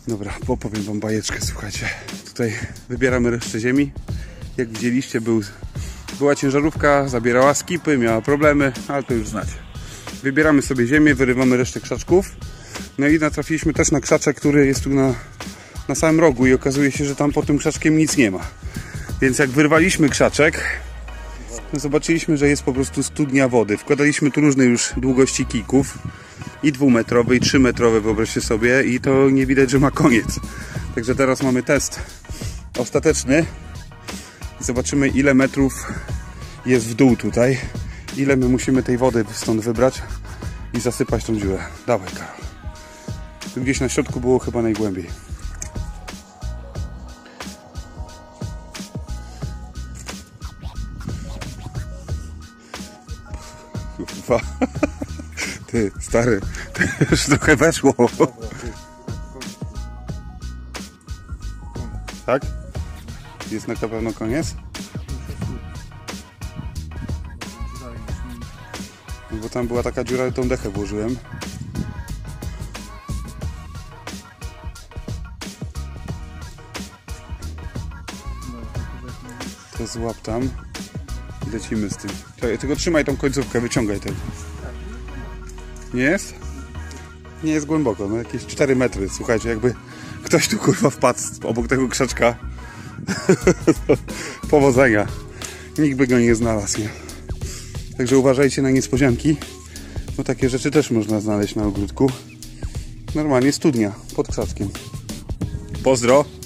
Dobra, opowiem wam bajeczkę, słuchajcie. Tutaj wybieramy resztę ziemi. Jak widzieliście, była ciężarówka, zabierała skipy, miała problemy, ale to już znacie. Wybieramy sobie ziemię, wyrywamy resztę krzaczków. No i natrafiliśmy też na krzaczek, który jest tu na samym rogu i okazuje się, że tam pod tym krzaczkiem nic nie ma. Więc jak wyrwaliśmy krzaczek, no zobaczyliśmy, że jest po prostu studnia wody. Wkładaliśmy tu różne już długości kijków. I 2-metrowe, i 3-metrowe, wyobraźcie sobie. I to nie widać, że ma koniec. Także teraz mamy test ostateczny. Zobaczymy, ile metrów jest w dół tutaj. Ile my musimy tej wody stąd wybrać i zasypać tą dziurę. Dawaj, Karol. Tu gdzieś na środku było chyba najgłębiej. Kurwa. Ty, stary, to już trochę weszło. Tak? Jest na pewno koniec? No bo tam była taka dziura, tą dechę włożyłem. To złap tam i lecimy z tym. Tylko trzymaj tą końcówkę, wyciągaj ten. Nie jest? Nie jest głęboko, no jakieś 4 metry. Słuchajcie, jakby ktoś tu kurwa wpadł obok tego krzaczka. Powodzenia. Nikt by go nie znalazł, nie? Także uważajcie na niespodzianki, bo takie rzeczy też można znaleźć na ogródku. Normalnie studnia pod krzaczkiem. Pozdro!